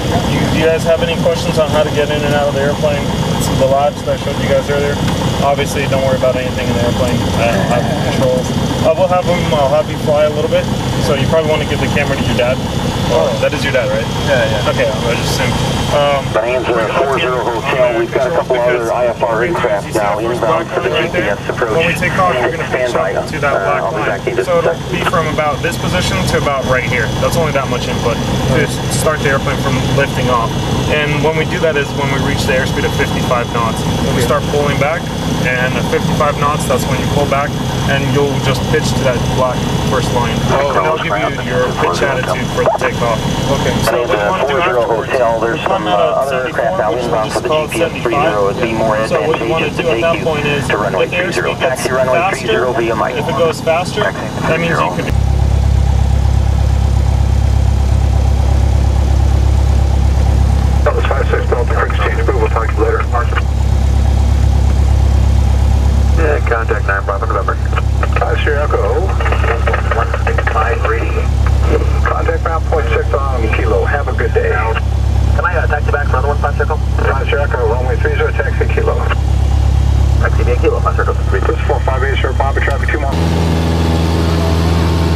Do you guys have any questions on how to get in and out of the airplane? It's the latch that I showed you guys earlier. Obviously, don't worry about anything in the airplane. I don't have controls. We'll have them. I'll have you fly a little bit. So you probably want to give the camera to your dad. Oh, that is your dad, right? Yeah. Okay, I just assumed. Brian's 40 Hotel. We've got a couple other IFR aircraft now inbound for the GPS approach. When we take off, you're going to pitch up to that black line. So it'll be from about this position to about right here. That's only that much input to start the airplane from lifting off. And when we do that is when we reach the airspeed of 55 knots. When we start pulling back, and at 55 knots, that's when you pull back, and you'll just pitch to that black first line. And that'll give you your pitch attitude for the takeoff. Okay. So what you want to do afterwards, there's some other aircraft now inbound for the GPS 30. It'd be more advantageous to take you to runway 30. Taxi runway 30 via Mike. If it goes faster, that means you could. That was 56 Delta for exchange, but we'll talk to you later. Yeah, contact 9 Bravo November. 5 Sierra Echo. 165 reading. Contact ground 0.6 on Kilo. Have a good day. Can I taxi back for another one, 5 Circle? 5 Sierra Echo, runway 30, taxi Kilo. Taxi via Kilo, 5 Circle. 458 Sierra Papa, traffic 2 miles.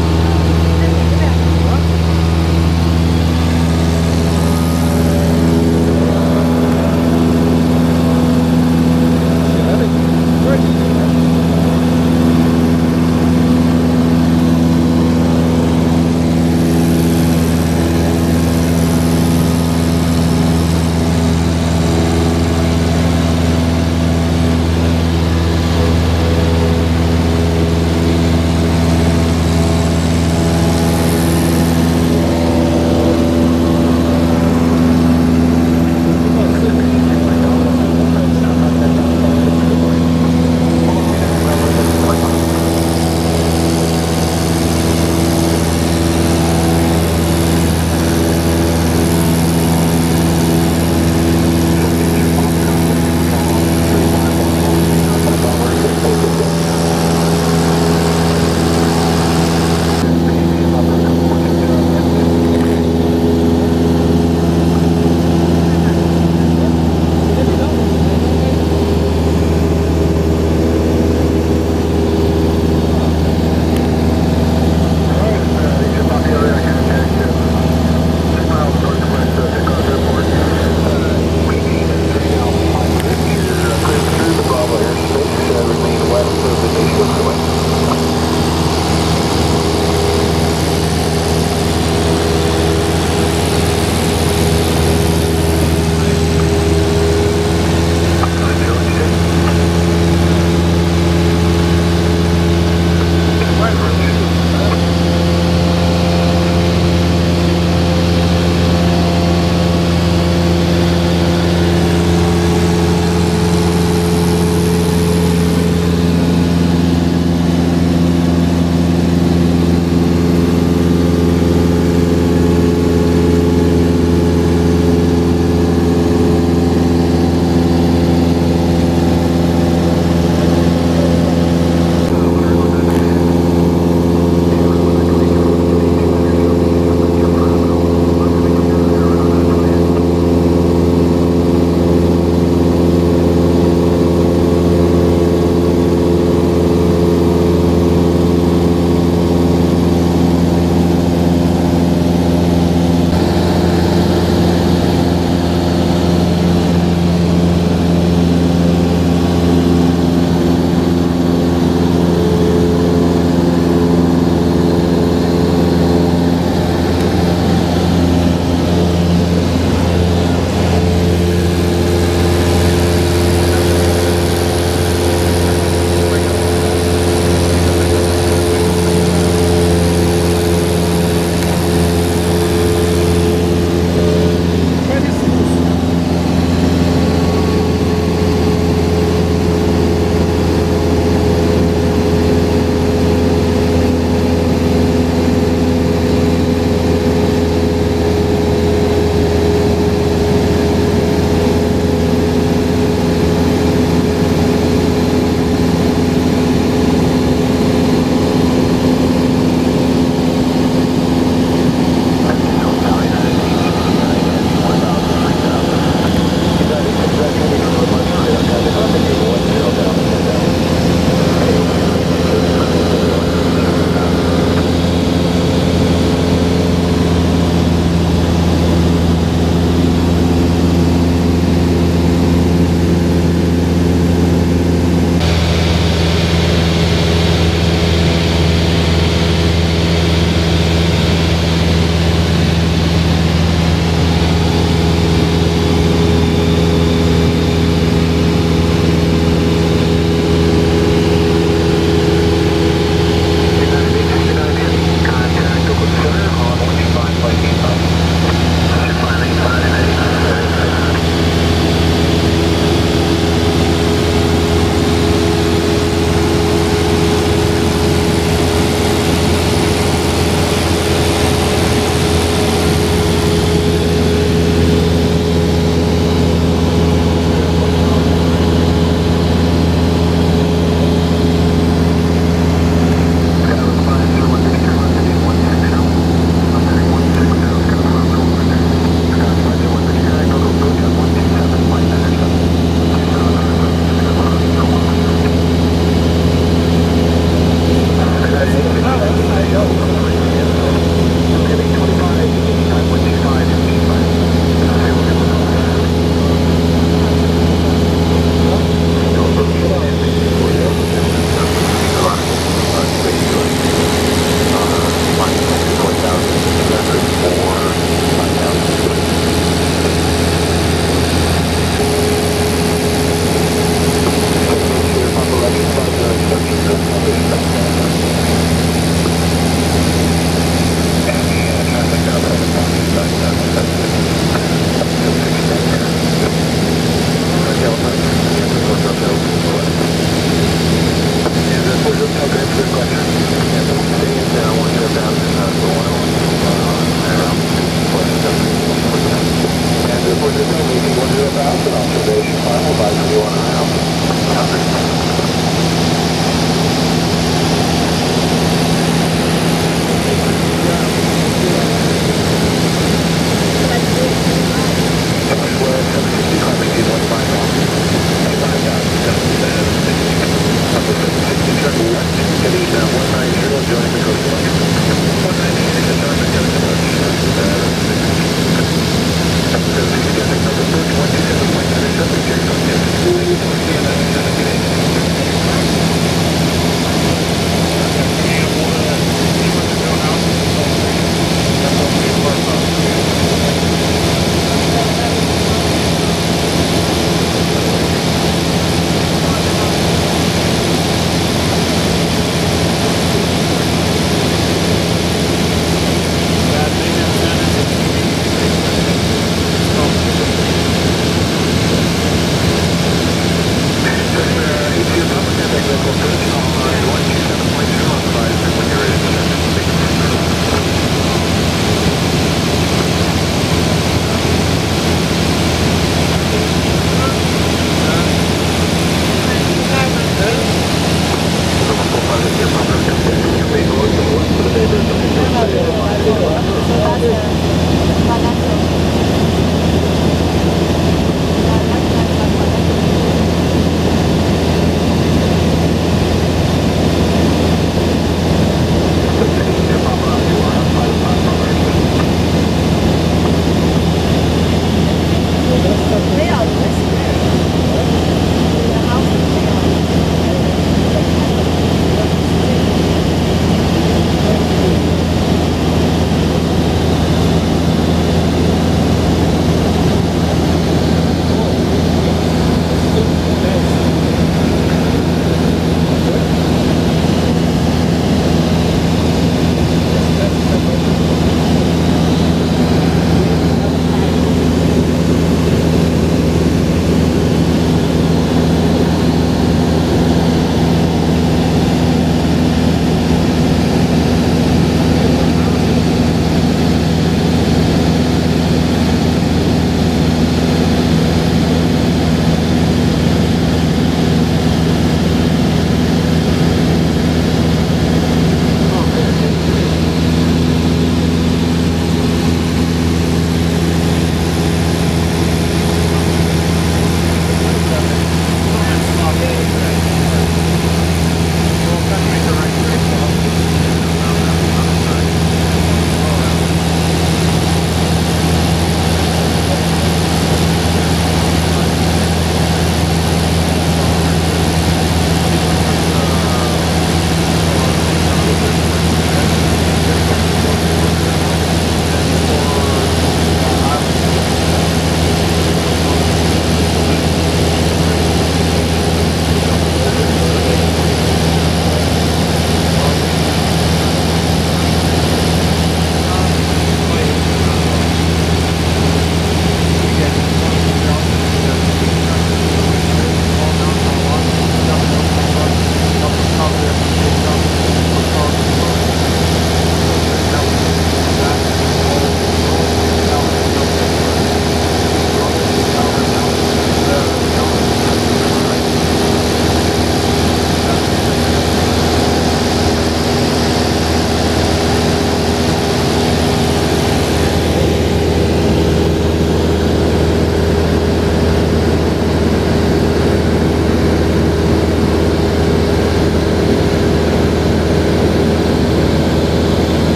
Observation final, advisory you on around.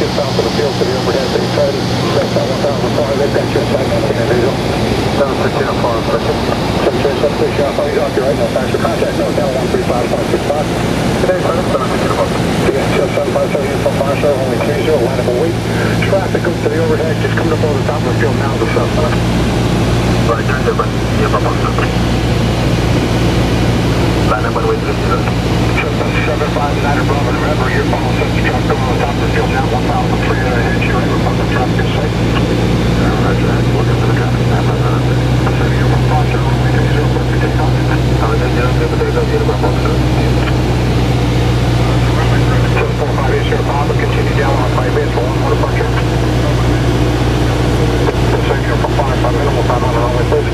just south of the field to the overhead. They tried to set that 1,005. They've got your side 19 visual. 713 on far second. 737, shot. He's off your right now. Thanks for contact. No, down 135.65. Today's running 713. Yeah, just 757 from Marshall, only 30, line up a wait. Traffic up to the overhead, just coming up over the top of the field now, the south side. Right, turn different. Yeah, up on the line up and wait to the 759 Bravo, remember, you're following such a truck going on top of the field now, 1,300 ahead, you're right, Republic traffic is safe. Roger that, looking for the traffic, map on the city of Foster, we take 0, perfect takeoff. I was in the other, but there's no unit by both sides. 745 is your Papa, continue down on 5 base for one more departure. So you're from 5 minimal time on the runway, please.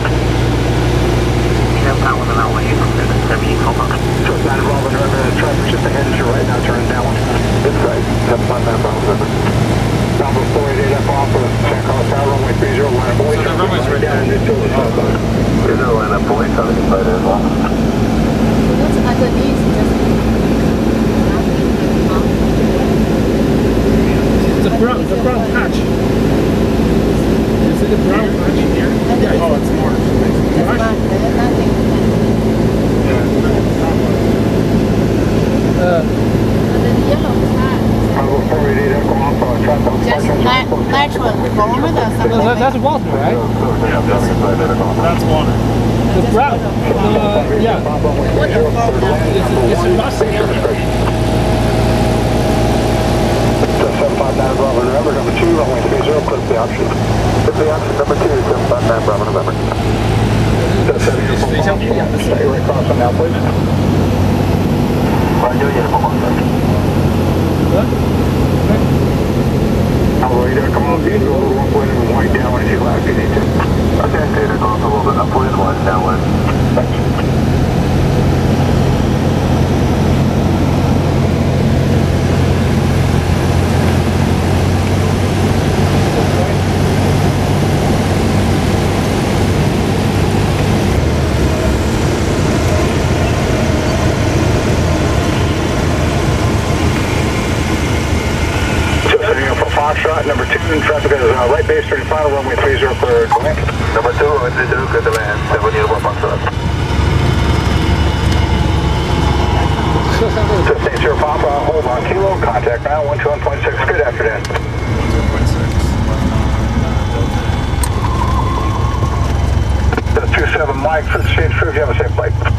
That was an outlet from 770, hold on. So it's 9 Bravo, driver, the traffic just ahead is your right now, turn down one. This right, 759 Bravo, driver. Bravo 488 F off of San Carlos Tower, runway 30, line up boys. So the runway's right down. Is there a line up boys on the inside as well? Looks underneath, just The brown patch. You see the brown patch here? Yeah, oh, it's more. nothing. The yellow part. Bravo 488 F off of traffic. Just natural gold or something. No, that's water, right? Yeah, that's water. The brown. Yeah. It's a rusty area. 759 Bravo, November, number 2, runway 30, clip the option. Clip the option, number 2, 759 Bravo, November. Stay right across on now, please. Roger, uniform on second. Alright, come on, you go to 1 point and white down if you like, if you need to. Okay, data, go up a little bit upwind, 1 downwind. Thanks. Foxtrot, number 2, traffic is right base, turning final, runway 30 for Quebec. Number 2, runway 30, good to land, 7 uniform Foxtrot. 15 Papa, hold on, kilo, contact now, 121.6, good afternoon. 27 Mike, 5th Stage Crew, you have a safe flight.